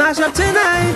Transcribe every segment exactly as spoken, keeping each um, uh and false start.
mash up tonight.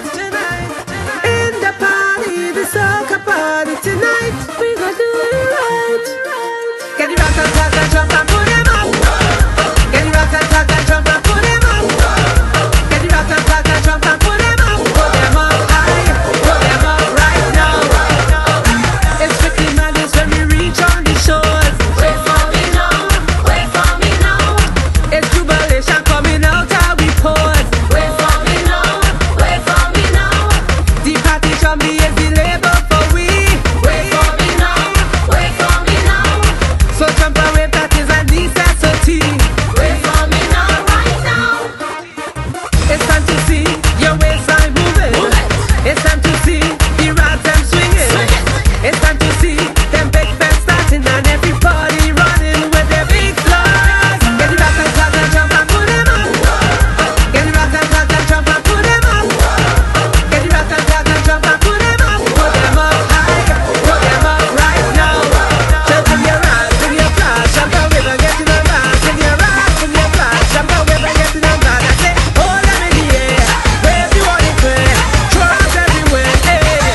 In the party, the soca party tonight. We gon' do it right. Get the rock and rock and jump and put them up. Get the rock and rock and jump and put them up. Get the rock and rock and jump and put them up. Put them up high, put them up right now. It's strictly madness when we reach on the shores. Wait for me now, wait for me now. It's jubilation coming out how we pause. Wait for me now, wait for me now. The party jumpy is the label for we. Wait for me now, wait for me now. So jump and wave, that is a necessity. Wait for me now, right now. It's time to see your waistline moving. Move it. It's time to see the rods them swinging. Swing it. It's time to see them big fans starting and everybody running with their big flags. Get the rock and rock and jump and put them up. Get the rock and rock and jump and put them up. Get the rock and rock and jump and put them up. Put them up high, put them up right now. Just bring your rods, bring your flash, jump and wave and get in the rods. Bring your rods, bring your flash, jump and wave and get in the rods. I say, hold them in the air, wave you on the play, throw out everywhere. Hey.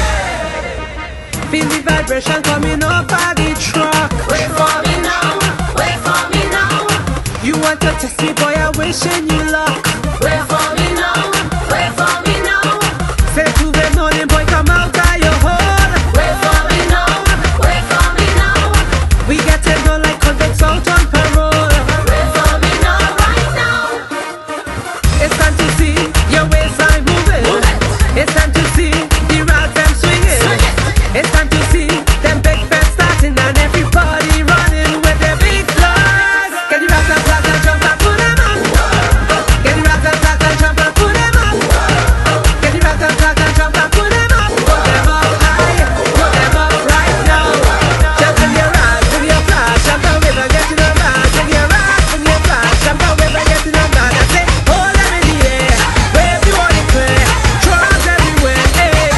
Feel the vibration coming up by the truck. Wait for me now, wait for me now. You want to test me, boy, I'm wishing you luck. Wait for me now, wait for me now. Say to the morning, boy, come out of your hole. Wait for me now, wait for me now. We get it done like convicts out on parole. Wait for me now, right now. It's time to see your waistline moving. Move it. It's time to see the rods them swinging. Swing it. It's time to see them big fans starting and everybody running with their big flags. Get the rock and rock and jump and put them up. Get the rock and rock and jump and put them up. Get the rock and rock and jump and put them up. Put them up high, put them up right now. Just bring your rods, bring your flash, jump and wave and get in the rods. Bring your rods, bring your flash, jump and wave and get in the rods. I say, hold them in the air, wave you on the clear, throw out everywhere. Hey.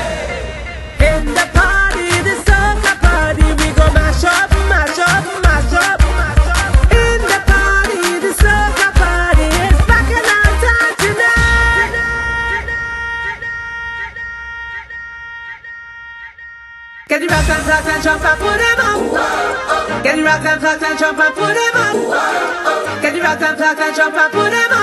In the party, the soca party, we go mash up, mash up, mash up, mash up. In the party, the soca party, it's back in our time tonight. Get the rock and rock and jump and put them up. Get the rock and rock and jump and put them up. Get the rock and rock and jump and put them up.